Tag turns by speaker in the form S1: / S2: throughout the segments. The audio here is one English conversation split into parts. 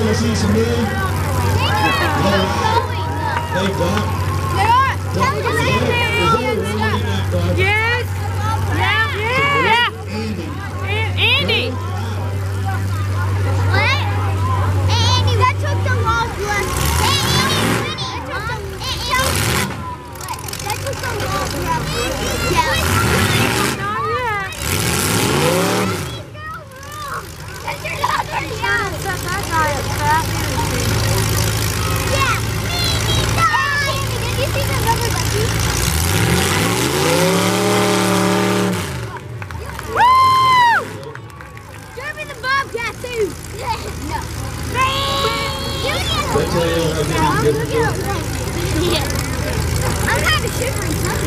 S1: want to see some more? They got.
S2: Yes. Yeah. Andy.
S3: What? Andy, that took the longest one. That took the longest one. Yeah.
S2: Not yet.
S3: That's your number.
S2: That guy is fat.
S3: Yeah. Did you see the number, Lucky? Woo! Derby the Bobcat too. No.
S1: That's why you don't have any good results.
S3: I'm kind of shivering.
S1: Oh,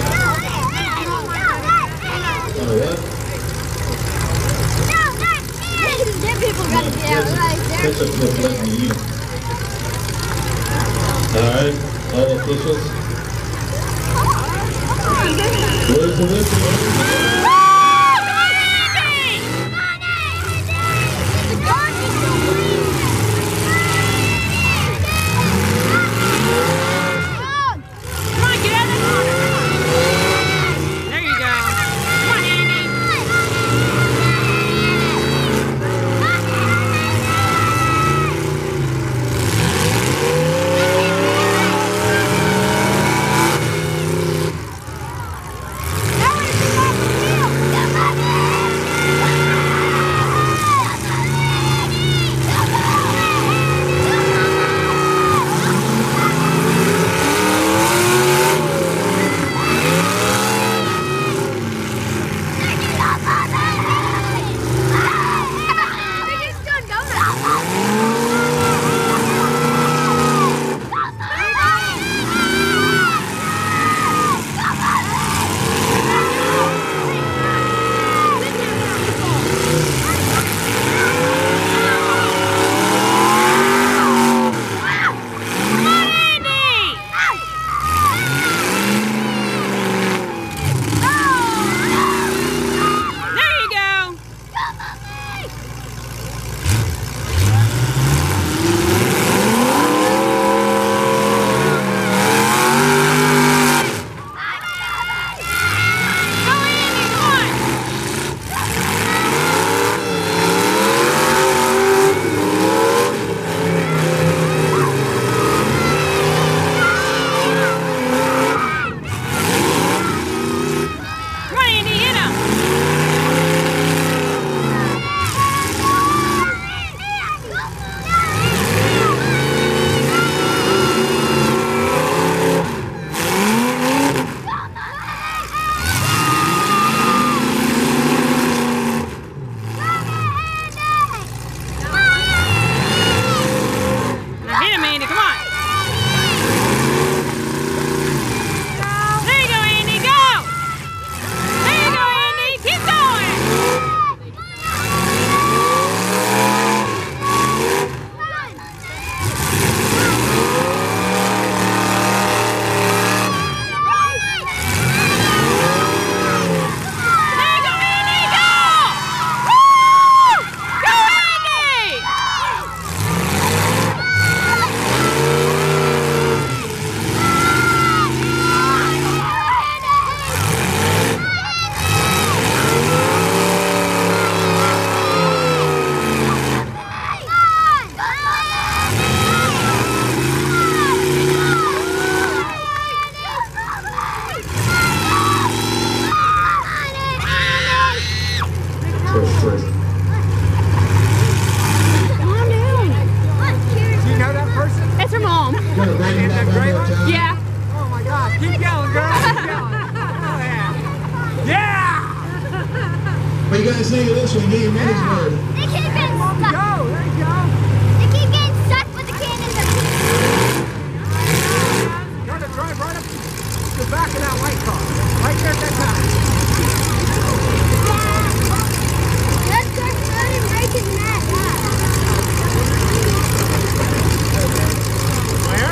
S1: what?
S3: Them people gotta get out right there.
S1: Catch up with letting me eat. Alright, all officials. Where's the whistle?
S2: Yeah.
S4: Oh my gosh. Keep going, girl. Keep going. Oh, yeah.
S1: What you guys think of this one? Get your money's worth.
S3: They keep getting stuck.
S4: There you go.
S3: They keep getting stuck with the cannons.
S4: Try to drive right up to the back of that white car. Right there at that time.
S3: Let's start running right in that.
S4: Where?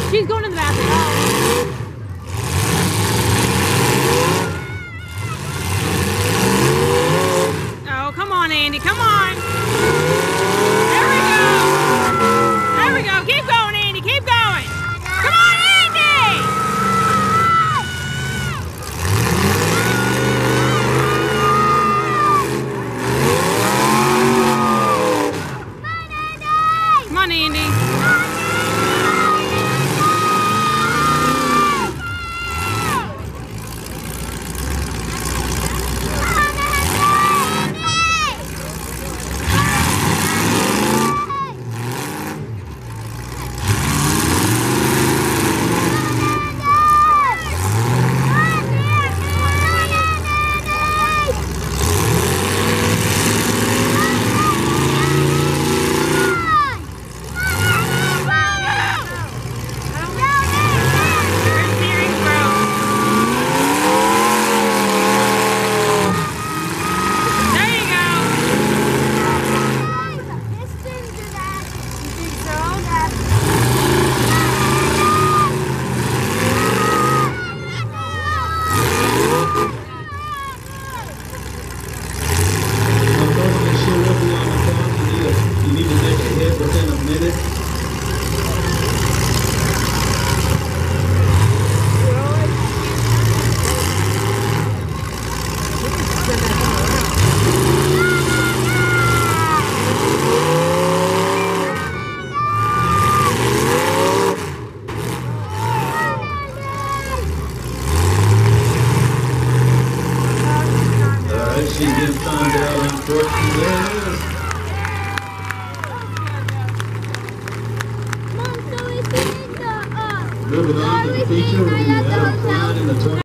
S2: She's going to the bathroom. Oh, come on, Andy. Come on. There we go. There we go. Keep going, Andy. Keep going. Come on, Andy. Come on, Andy.
S1: She gets timed out on 14. There it is. Moving on to the feature, we have Adam Klein in the 20.